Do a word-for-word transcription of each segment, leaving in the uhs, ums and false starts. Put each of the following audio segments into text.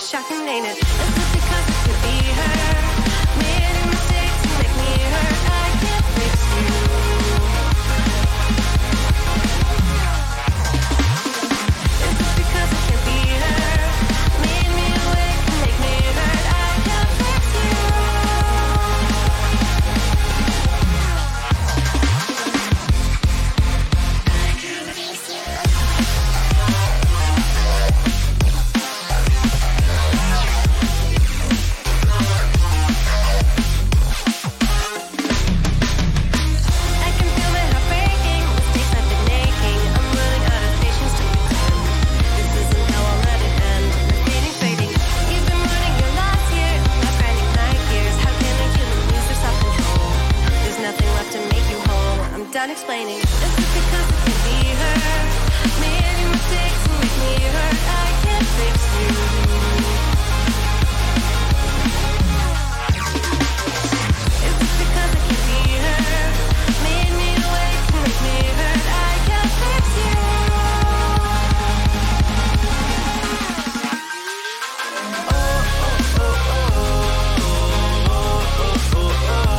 shocking, ain't it? Is it because I could be her? Many mistakes to make me hurt. I can't fix you. Is it because I can't be her? Made me awake and make me hurt. I can't fix you. Done explaining. Is it because I can't be her? Many mistakes to make me hurt. I can't fix you. Is it because I can't be her? Made me awake to make me hurt. I can't fix you. Oh, oh, oh, oh, oh, oh, oh, oh.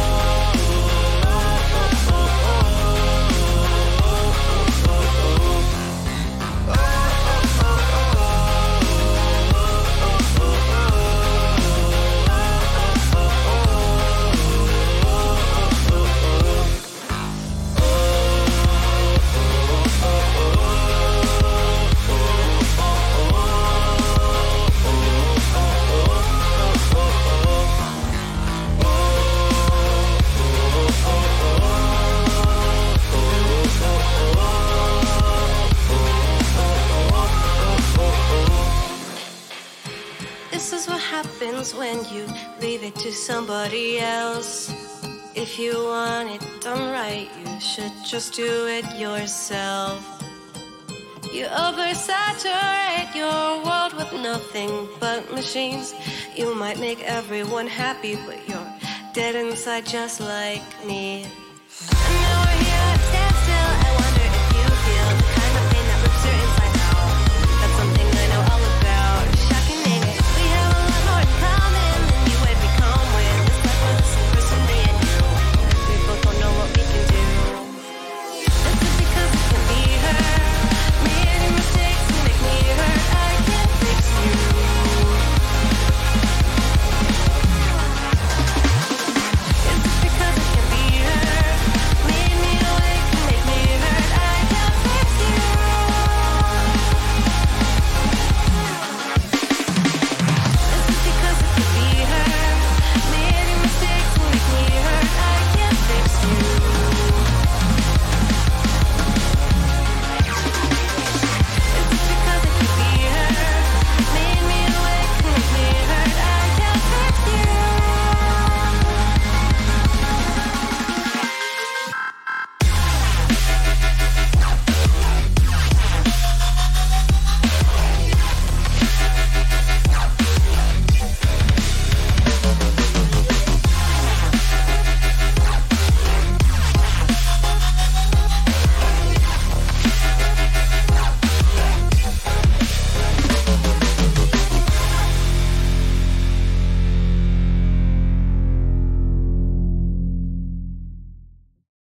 This is what happens when you leave it to somebody else. If you want it done right, you should just do it yourself. You oversaturate your world with nothing but machines. You might make everyone happy, but you're dead inside just like me.